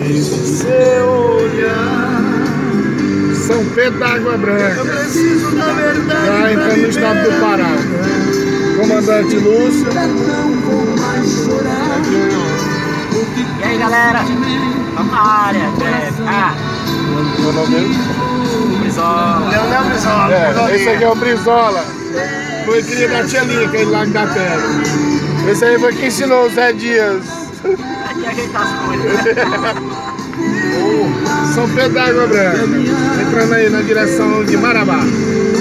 seu olhar. São Pedro da Água Branca. Eu preciso da verdade. Já entrando no estado do Pará. Comandante Lúcio. Não vou mais chorar. E aí, galera? Vamos na área. Meu nome é Brizola. Leonel Brizola. esse aqui é o Brizola. Foi cria da Tia Linha, aquele Lago da Terra. Esse aí foi quem ensinou o Zé Dias. Aqui ajeitar as coisas. São Pedro da Água Branca. Entrando aí na direção de Marabá.